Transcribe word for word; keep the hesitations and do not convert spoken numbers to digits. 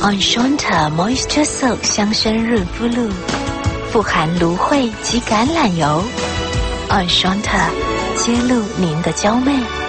Enchanta Moisture Silk 香深润肤露，富含芦荟及橄榄油。Enchanta 揭露您的娇媚。